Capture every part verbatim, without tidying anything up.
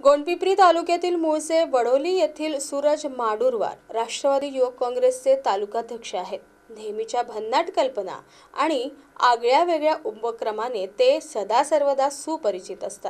गोंडपिंपरी तालुक्यातील मूळचे वडोली येथील सूरज माडुरवार राष्ट्रवादी युवक काँग्रेसचे तालुकाध्यक्ष आहेत। नेहमीच्या भन्नाट कल्पना आणि आगळ्या वेगळ्या उपक्रमाने ते सदा सर्वदा सुपरिचित असतात।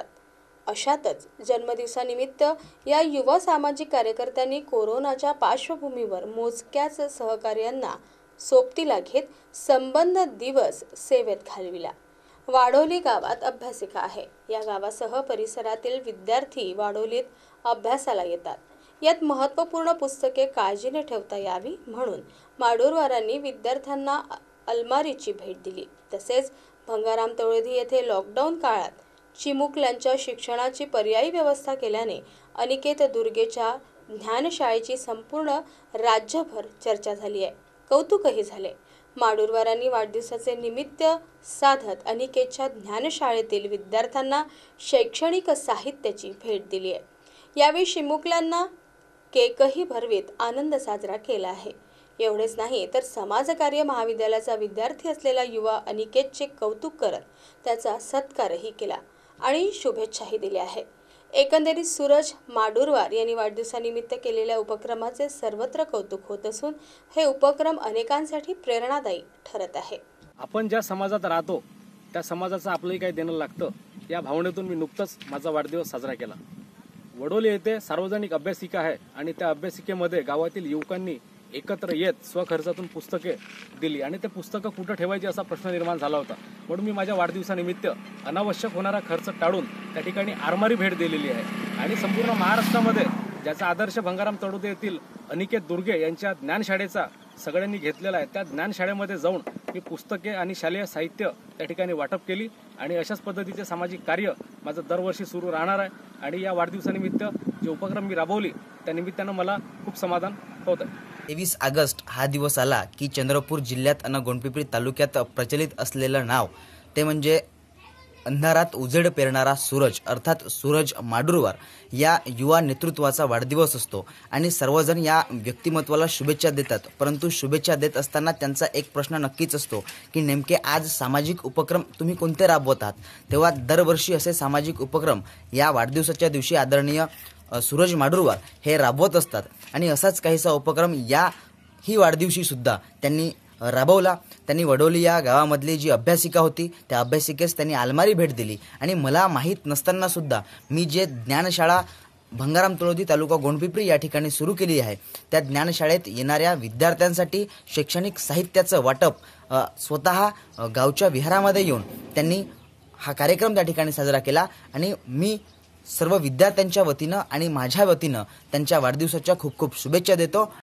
अशातच जन्मदिवसानिमित्त या युवा सामाजिक कार्यकर्त्यांनी कोरोनाच्या पार्श्वभूमीवर मोजक्याच सहकार्यांना सोबतीला घेत संबंध दिवस सेवेत घालविला। वाडोली गावात अभ्यासिका आहे। या गावासह परिसरातील विद्यार्थी वाडोलीत अभ्यासाला येतात। यात महत्त्वपूर्ण पुस्तके काळजीने ठेवता यावी म्हणून माडुरवारांनी विद्यार्थ्यांना अलमारीची भेट दिली। तसेच भंगाराम तळोदी येथे लॉकडाऊन काळात चिमुकल्यांच्या शिक्षणाची पर्यायी व्यवस्था केल्याने अनिकेत दुर्गेच्या ज्ञानशाळेची संपूर्ण राज्यभर चर्चा झाली आहे, कौतुकही झाले। माडुरवारांनी वाढदिवसाचे निमित्त साधत अनिकेतच्या ज्ञानशाळेतील विद्यार्थ्यांना शैक्षणिक साहित्याची भेट दिली आहे। यावेळी चिमुकल्यांना केकही भरवीत आनंद साजरा केला आहे। एवढेच नाही तर समाजकार्य महाविद्यालयाचा विद्यार्थी असलेला युवा अनिकेतचे कौतुक करत त्याचा सत्कारही केला आणि शुभेच्छाही दिल्या आहेत। एकंदरीत सूरज माडुरवार यांनी वाढदिवसानिमित्त केलेल्या उपक्रमाचे सर्वत्र कौतुक होत असून हे उपक्रम अनेकांसाठी प्रेरणादायी ठरत आहे। आपण ज्या समाजात राहतो त्या समाजाचं आपलंही काही देणं लागतं, या भावनेतून मी नुकतंच माझा वाढदिवस साजरा केला। वडोली येथे सार्वजनिक अभ्यासिका आहे आणि त्या अभ्यासिकेमध्ये गावातील युवकांनी एकत्र येत स्वखर्चातून पुस्तके दिली आणि ते पुस्तकं कुठं ठेवायची असा प्रश्न निर्माण झाला होता। म्हणून मी माझ्या वाढदिवसानिमित्त अनावश्यक होणारा खर्च टाळून त्या ठिकाणी आरमारी भेट दिलेली आहे आणि संपूर्ण महाराष्ट्रामध्ये ज्याचा आदर्श भंगाराम तळोदे येथील अनिकेत दुर्गे यांच्या ज्ञानशाळेचा सगळ्यांनी घेतलेला आहे, त्या ज्ञानशाळेमध्ये जाऊन मी पुस्तके आणि शालेय साहित्य त्या ठिकाणी वाटप केली आणि अशाच पद्धतीचे सामाजिक कार्य माझं दरवर्षी सुरू राहणार आहे आणि या वाढदिवसानिमित्त जे उपक्रम मी राबवली त्या निमित्तानं मला खूप समाधान होत आहे। तेवीस ऑगस्ट हा दिवस आला की चंद्रपूर जिल्ह्यात आणि गोंडपिंपरी तालुक्यात प्रचलित असलेलं नाव ते म्हणजे अंधारात उजेड पेरणारा सूरज अर्थात सूरज माडुरवार या युवा नेतृत्वाचा वाढदिवस असतो आणि सर्वजण या व्यक्तिमत्वाला शुभेच्छा देतात। परंतु शुभेच्छा देत असताना त्यांचा एक प्रश्न नक्कीच असतो की नेमके आज सामाजिक उपक्रम तुम्ही कोणते राबवतात। तेव्हा दरवर्षी असे सामाजिक उपक्रम या वाढदिवसाच्या दिवशी आदरणीय सूरज माडुरवार हे राबवत असतात आणि असाच काहीसा उपक्रम या ही वाढदिवशी सुद्धा त्यांनी राबवला। त्यांनी वडोली या गावामधली जी अभ्यासिका होती त्या अभ्यासिकेस त्यांनी अलमारी भेट दिली आणि मला माहीत नसताना सुद्धा मी जे ज्ञानशाळा भंगाराम तळोदी तालुका गोंडपिंपरी या ठिकाणी सुरू केली आहे त्या ज्ञानशाळेत येणाऱ्या विद्यार्थ्यांसाठी शैक्षणिक साहित्याचं वाटप स्वतः गावच्या विहारामध्ये येऊन त्यांनी हा कार्यक्रम त्या ठिकाणी साजरा केला आणि मी सर्व विद्यार्थ्यांच्या वतीनं आणि माझ्या वतीनं त्यांच्या वाढदिवसाच्या खूप खूप शुभेच्छा देतो।